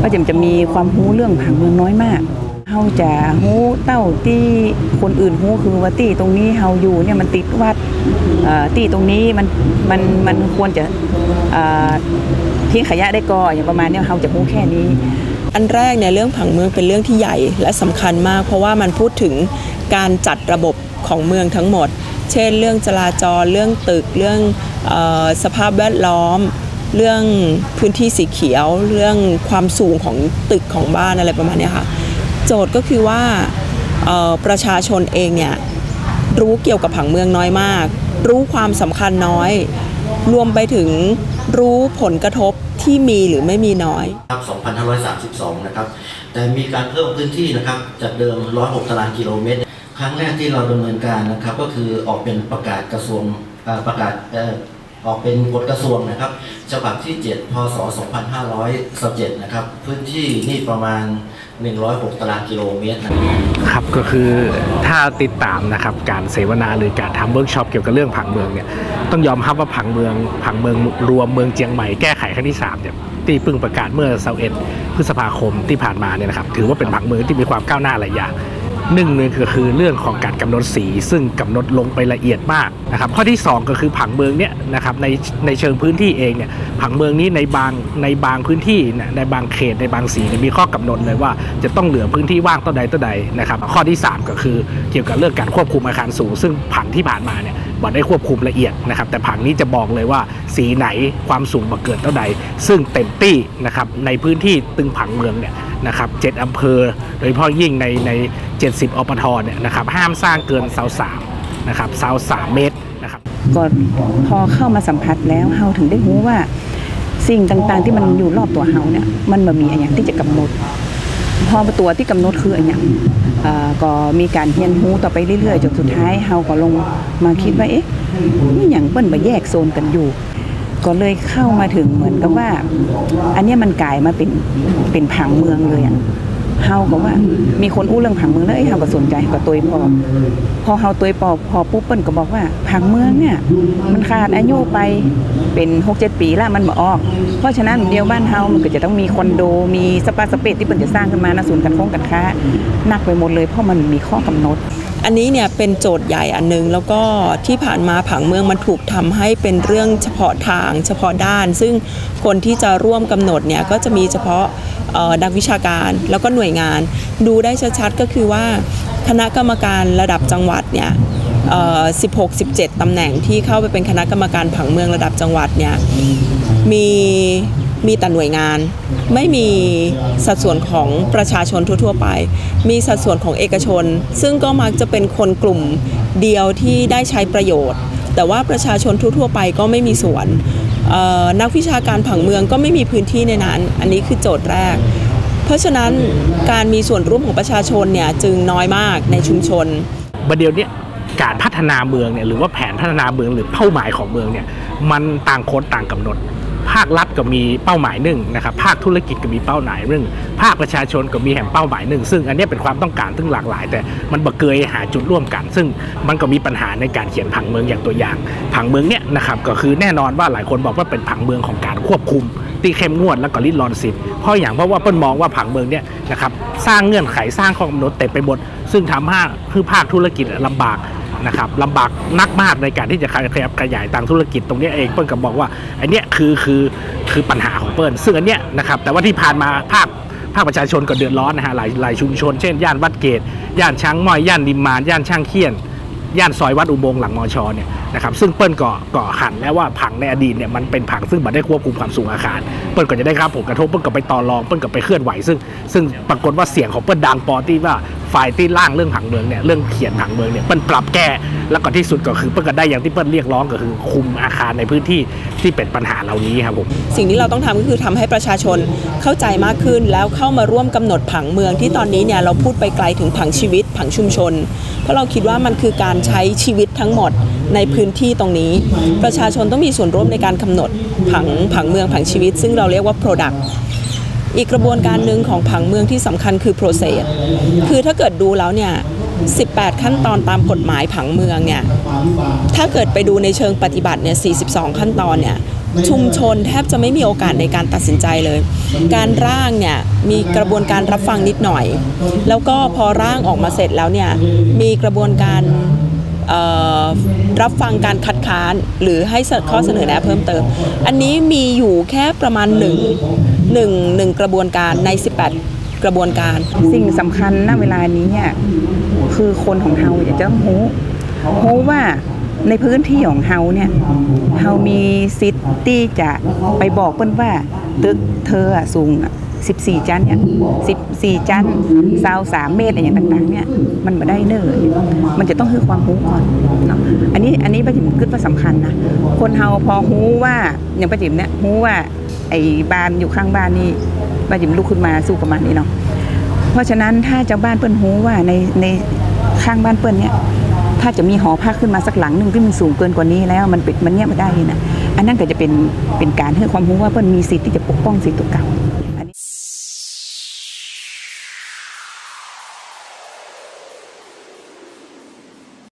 ก็จะมีความรู้เรื่องผังเมืองน้อยมากเฮาจะรู้เต้าที่คนอื่นรู้คือว่าที่ตรงนี้เฮาอยู่เนี่ยมันติดวัดที่ตรงนี้มันควรจะทิ้งขยะได้ก่อนอย่างประมาณนี้เฮาจะรู้แค่นี้อันแรกเนี่ยเรื่องผังเมืองเป็นเรื่องที่ใหญ่และสำคัญมากเพราะว่ามันพูดถึงการจัดระบบของเมืองทั้งหมดเช่นเรื่องจราจรเรื่องตึกเรื่องสภาพแวดล้อมเรื่องพื้นที่สีเขียวเรื่องความสูงของตึกของบ้านอะไรประมาณนี้ค่ะโจทย์ก็คือว่าประชาชนเองเนี่ยรู้เกี่ยวกับผังเมืองน้อยมากรู้ความสำคัญน้อยรวมไปถึงรู้ผลกระทบที่มีหรือไม่มีน้อย 2532นะครับแต่มีการเพิ่มพื้นที่นะครับจากเดิม106ตารางกิโลเมตรครั้งแรกที่เราดำเนินการนะครับก็คือออกเป็นประกาศกระทรวงออกเป็นกฎกระทรวงนะครับฉบับที่7พศ2517นะครับพื้นที่นี่ประมาณ106ตารางกิโลเมตรครับก็คือถ้าติดตามนะครับการเสวนาหรือการทำเวิร์กช็อปเกี่ยวกับเรื่องผังเมืองเนี่ยต้องยอมรับว่าผังเมืองรวมเมืองเจียงใหม่แก้ไขครั้งที่3เนี่ยที่เพิ่งประกาศเมื่อ21 พฤษภาคมที่ผ่านมาเนี่ยนะครับถือว่าเป็นผังเมืองที่มีความก้าวหน้าหลายอย่างหนึ่งเลยก็คือเรื่องของการกำหนดสีซึ่งกำหนดลงไปละเอียดมากนะครับข้อที่2ก็คือผังเมืองเนี่ยนะครับในเชิงพื้นที่เองเนี่ยผังเมืองนี้ในบางพื้นที่ในบางเขตในบางสีมีข้อกำหนดเลยว่าจะต้องเหลือพื้นที่ว่างต่อใดนะครับข้อที่3ก็คือเกี่ยวกับเรื่องการควบคุมอาคารสูงซึ่งผังที่ผ่านมาเนี่ยบอกได้ควบคุมละเอียดนะครับแต่ผังนี้จะบอกเลยว่าสีไหนความสูงมาเกิดเท่าใดซึ่งเต็มที่นะครับในพื้นที่ตึงผังเมืองเนี่ยนะครับ7อำเภอโดยเฉพาะยิ่งใน70 อปทเนี่ยนะครับห้ามสร้างเกินเสา3นะครับเสา3 เมตรนะครับก็พอเข้ามาสัมผัสแล้วเฮาถึงได้รู้ว่าสิ่งต่างๆที่มันอยู่รอบตัวเฮาเนี่ยมันบ่มีอะไรอย่างที่จะกำหนดพอตัวที่กำหนดคืออะไรอย่างก็มีการเรียนรู้ต่อไปเรื่อยๆจนสุดท้ายเฮาก็ลงมาคิดว่าเอ๊ะนี่อย่างเปิ้นบ่แยกโซนกันอยู่ก็เลยเข้ามาถึงเหมือนกับว่าอันนี้มันกลายมาเป็นผังเมืองเลยเฮาก็ว่ามีคนอู้เรื่องผังเมืองแล้วเฮาก็สนใจก็ตัวพอเฮาตัวพอปุ๊บเปิ้นก็บอกว่าผังเมืองเนี่ยมันขาดอายุไปเป็น 6-7 ปีแล้วมันบ่ออกเพราะฉะนั้นเดียวบ้านเฮามันก็จะต้องมีคอนโดมีสปาสเปซที่เปิ้นจะสร้างขึ้นมานะศูนย์การค้าหนักไปหมดเลยเพราะมันมีข้อกำหนดอันนี้เนี่ยเป็นโจทย์ใหญ่อันนึงแล้วก็ที่ผ่านมาผังเมืองมันถูกทำให้เป็นเรื่องเฉพาะทางเฉพาะด้านซึ่งคนที่จะร่วมกำหนดเนี่ยก็จะมีเฉพาะนักวิชาการแล้วก็หน่วยงานดูได้ชัดๆก็คือว่าคณะกรรมการระดับจังหวัดเนี่ย16-17 ตำแหน่งที่เข้าไปเป็นคณะกรรมการผังเมืองระดับจังหวัดเนี่ยมีแต่หน่วยงานไม่มีสัดส่วนของประชาชนทั่วๆไปมีสัดส่วนของเอกชนซึ่งก็มักจะเป็นคนกลุ่มเดียวที่ได้ใช้ประโยชน์แต่ว่าประชาชนทั่วๆไปก็ไม่มีส่วนนักวิชาการผังเมืองก็ไม่มีพื้นที่ในนั้นอันนี้คือโจทย์แรกเพราะฉะนั้นการมีส่วนร่วมของประชาชนเนี่ยจึงน้อยมากในชุมชนประเดี๋ยวนี้การพัฒนาเมืองเนี่ยหรือว่าแผนพัฒนาเมืองหรือเป้าหมายของเมืองเนี่ยมันต่างคนต่างกำหนดภาครัฐก็มีเป้าหมายหนึ่งนะครับภาคธุรกิจก็มีเป้าหมายหนึ่งภาคประชาชนก็มีแห่งเป้าหมายหนึ่งซึ่งอันนี้เป็นความต้องการซึ่งหลากหลายแต่มันบังเกยหาจุดร่วมกันซึ่งมันก็มีปัญหาในการเขียนผังเมืองอย่างตัวอย่างผังเมืองเนี่ยนะครับก็คือแน่นอนว่าหลายคนบอกว่าเป็นผังเมืองของการควบคุมที่เข้มงวดแล้วก็ริดรอนสิทธิ์เพราะว่าเปิ้ลมองว่าผังเมืองเนี่ยนะครับสร้างเงื่อนไขสร้างข้อกำหนดเต็มไปหมดซึ่งทำให้ภาคธุรกิจลำบากนะครับลำบากนักมากในการที่จะขยายทางธุรกิจตรงนี้เองเปิ้ลก็บอกว่าอันนี้คือปัญหาของเปิ้ลซึ่งอันเนี้ยนะครับแต่ว่าที่ผ่านมาภาคประชาชนก็เดือดร้อนนะฮะหลายชุมชนเช่นย่านวัดเกตย่านช้างม้อยย่านนิมมานย่านช่างเคียนย่านซอยวัดอุโมงค์หลังมชเนี่ยนะครับซึ่งเปิ้ลก็หันแล้วว่าผังในอดีตเนี่ยมันเป็นผังซึ่งไม่ได้ควบคุมความสูงอาคารเปิ้ลก็จะได้รับผลกระทบเปิ้ลก็ไปต่อรองเปิ้ลก็ไปเคลื่อนไหวซึ่งปรากฏว่าเสียงของเปิ้ลดังพอที่ว่าฝ่ายที่ร่างเรื่องผังเมืองเนี่ยเรื่องเขียนผังเมืองเนี่ยเปิ้ลปรับแก้แล้วก็ที่สุดก็คือเปิ้ลก็ได้อย่างที่เปิ้ลเรียกร้องก็คือคุมอาคารในพื้นที่ที่เป็นปัญหาเหล่านี้ครับผมสิ่งที่เราต้องทำก็คือทำให้ประชาชนเข้าใจมากขึ้นแล้วเข้ามาร่วมกำหนดผังเมืองที่ตอนนี้เนี่ยเราพูดไปไกลถึงผังชีวิตผังชุมชนเพราะเราคิดว่ามันคือการใช้ชีวิตทั้งหมดในพื้นที่ตรงนี้ประชาชนต้องมีส่วนร่วมในการกำหนดผังเมืองผังชีวิตซึ่งเราเรียกว่า product อีกกระบวนการหนึ่งของผังเมืองที่สำคัญคือ process คือถ้าเกิดดูแล้วเนี่ย 18 ขั้นตอนตามกฎหมายผังเมืองเนี่ยถ้าเกิดไปดูในเชิงปฏิบัติเนี่ย42 ขั้นตอนเนี่ยชุมชนแทบจะไม่มีโอกาสในการตัดสินใจเลยการร่างเนี่ยมีกระบวนการรับฟังนิดหน่อยแล้วก็พอร่างออกมาเสร็จแล้วเนี่ยมีกระบวนการรับฟังการคัดค้านหรือให้ข้อเสนอแนะเพิ่มเติมอันนี้มีอยู่แค่ประมาณหนึ่งกระบวนการใน18กระบวนการสิ่งสำคัญณเวลานี้เนี่ยคือคนของเฮาอยากจะต้องรู้ว่าในพื้นที่ของเฮาเนี่ยเฮามีสิทธิ์ที่จะไปบอกเพิ่นว่าตึกเธอสูง14 ชั้นเนี่ย14 ชั้น23 เมตรอะไรอย่างต่างๆเนี่ยมันไม่ได้เนอะมันจะต้องคือความรู้ก่อนเนาะอันนี้ป้าจิ๋มคิดว่าสำคัญนะคนเฮาพอรู้ว่าอย่างป้าจิ๋มเนี่ยรู้ว่าไอ้บ้านอยู่ข้างบ้านนี่ป้าจิ๋มลุกขึ้นมาสู้ประมาณนี้เนาะเพราะฉะนั้นถ้าเจ้าบ้านเปิ้นรู้ว่าในข้างบ้านเปิ้นเนี่ยถ้าจะมีหอพักขึ้นมาสักหลังหนึ่งที่มันสูงเกินกว่านี้แล้วมันเนี่ยไม่ได้นะอันนั้นก็จะเป็นการให้ความรู้ว่าเปิ้นมีสิทธิ์ที่จะปกป้องสิทธิ์ตัวเก่า